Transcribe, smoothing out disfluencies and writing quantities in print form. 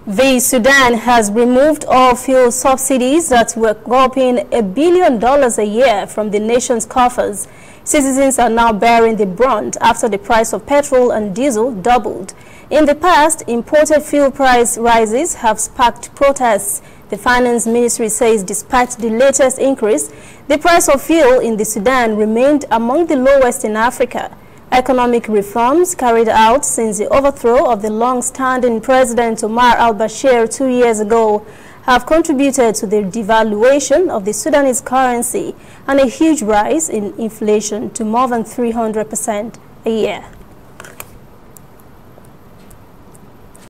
The Sudan has removed all fuel subsidies that were gulping $1 billion a year from the nation's coffers. Citizens are now bearing the brunt after the price of petrol and diesel doubled. In the past, imported fuel price rises have sparked protests. The Finance Ministry says despite the latest increase, the price of fuel in the Sudan remained among the lowest in Africa. Economic reforms carried out since the overthrow of the long-standing President Omar al-Bashir 2 years ago have contributed to the devaluation of the Sudanese currency and a huge rise in inflation to more than 300% a year.